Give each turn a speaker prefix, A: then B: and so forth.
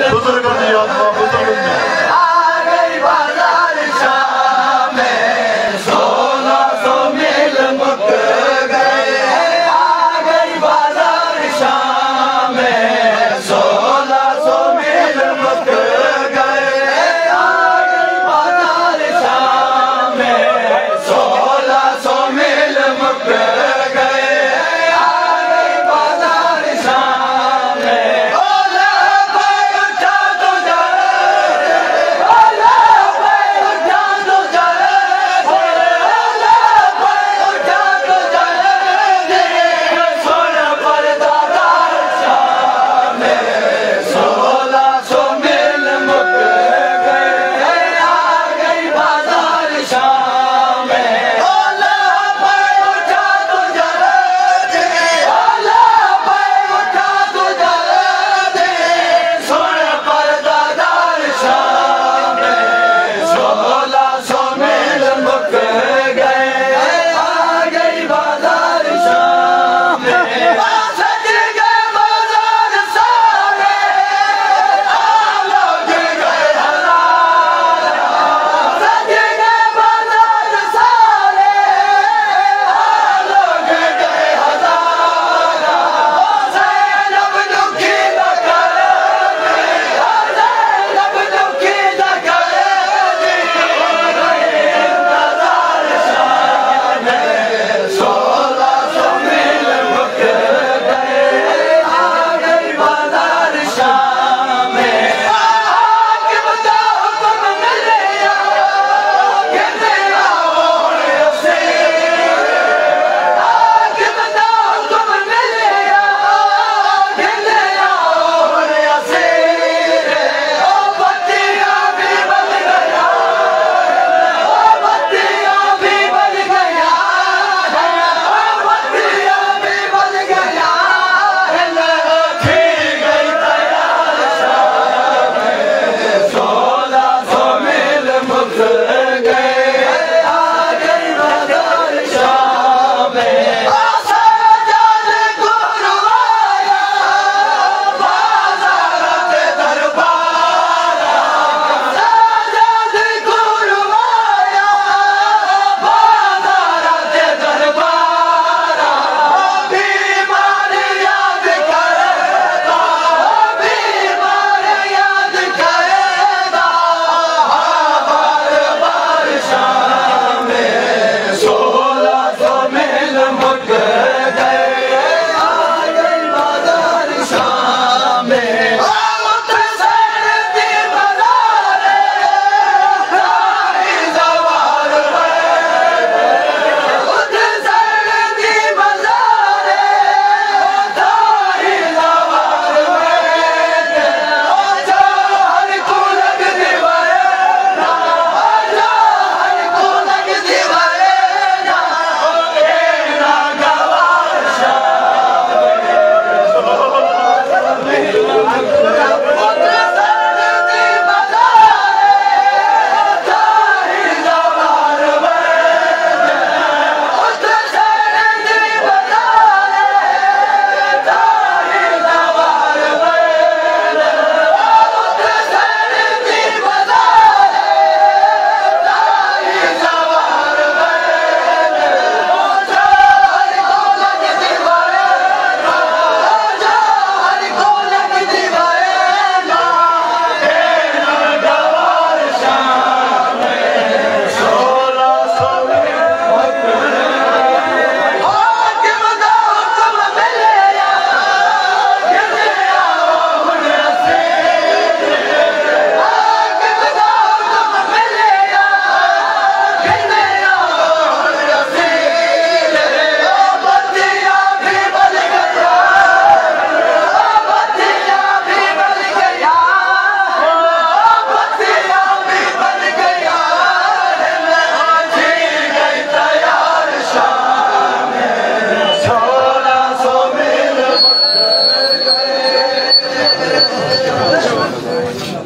A: बुजुर्गों की आत्मा बुजुर्गों की
B: आ गई बाजार शाम में 1600 मील मुक गए। आ गई बाजार शाम में 1600 मील मुक गए। आ गई बाजार शाम में 1600 मील मुक गए। आ गई बाजार शाम में ओला भाई उठा तो जा ओला भाई उठा तो जा ओला भाई उठा तो जा सोना पर्दा दार शाम में 1600 मील मुक गए। आ गई बाजार शाम में ओला भाई उठा तो जा ओला भाई उठा तो जा सोना पर्दा दार शाम में 1600 मील मुक गए। आ गई बाजार शाम में सज गए बाजार सारे लोग गए हजार। सज गए बाजार सारे लोग गए हजार। ज़ैनब दुखी न करे ज़ैनब दुखी न करे इंतजार शाम में 1600 मील मुक गए। आ गई बाजार शाम में हाकिम का हुक्म मिले कहते आओ से हाकिम का हुक्म मिले कहते आओ से ओ बत्तियां भी बन गया ओ बत्तियां भी बन गया ओ बत्तियां भी बन गया थी गई तैयार शाम में 1600 मील मुक गए। आ गई बाजार शाम में साजाद गुरुवाया बाजारत दरबार साजाद गुरुवाया बाजारत दरबार बीमार याद करेगा बीमार याद करेगा बार बार शाम में 1600 मील मुक गए। आ गई बाजार शाम में मुतसर दी बाजार सारी सवार मुतसर दी बाजार सारी सवार हर को लग दीवारे हर को लग दीवारे ना गवार शाम मुतसर दी बाजार सारी सवार मुतसर दी बाजार सारी सवार मुतसर दी बाजार सारी सवार हर को लग दीवारे हर को लग दीवारे ना गवार शाम में 1600 हाकिम का हुक्म मिले कहते आओ से हाकिम का हुक्म मिले कहते आओ से ओ बत्तियां भी बन गया ओ बत्तियां भी बन गया ओ बत्तियां भी बन गया थी गई तैयार शाम में 1600 मील मुक गए।